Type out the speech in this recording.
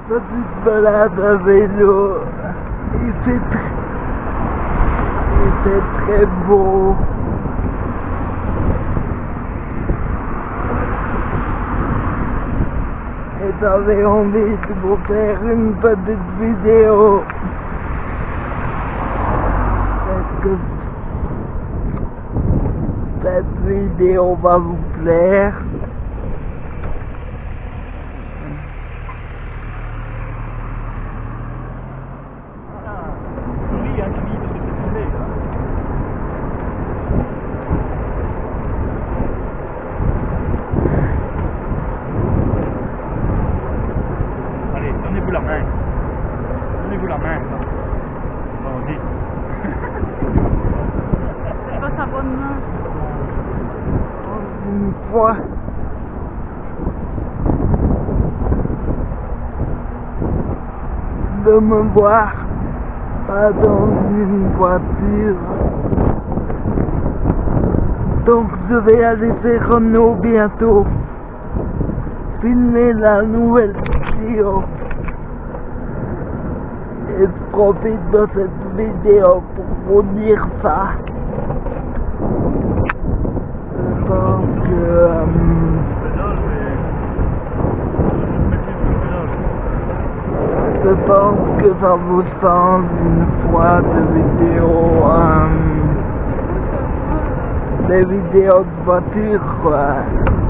petite balade à vélo. Il fait très beau. Et j'avais envie de vous faire une petite vidéo. Est-ce que cette vidéo va vous plaire? Allez, donnez-vous la main. Donnez-vous la main. Bon, dites. C'est pas sa bonne main. Une fois, de me voir pas dans une voiture. Donc je vais aller chez Renault bientôt, filmer la nouvelle vidéo. Et je profite de cette vidéo pour vous dire ça. Je pense que je pense que ça vous change une fois des vidéos de voiture, quoi.